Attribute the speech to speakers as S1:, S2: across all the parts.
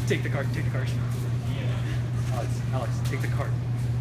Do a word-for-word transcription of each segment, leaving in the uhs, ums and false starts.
S1: Take the card, take the card. Alex, Alex, take the card.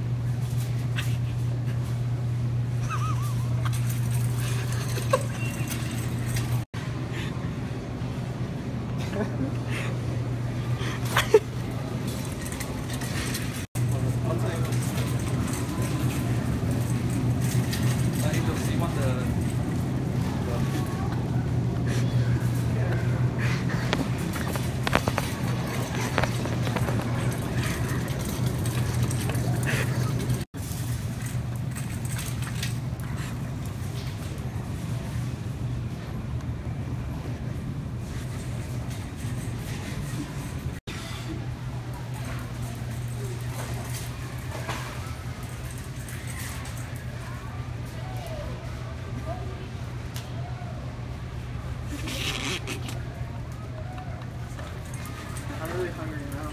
S2: I'm really hungry now.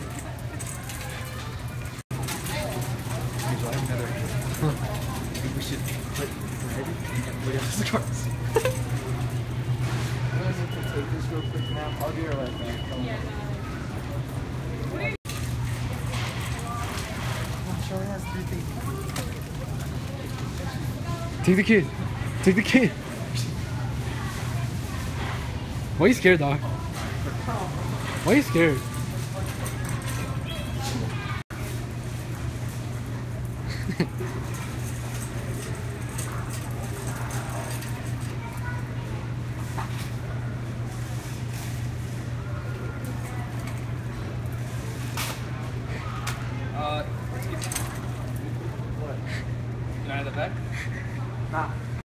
S1: I think we should put bread and lay out the cards.
S2: I'm gonna need to take this real quick now. I'll be right back.
S3: Yeah.
S2: Oh, Shelly has three things.
S1: Take the kid. Take the kid. Why are you scared, dog? Why are you scared?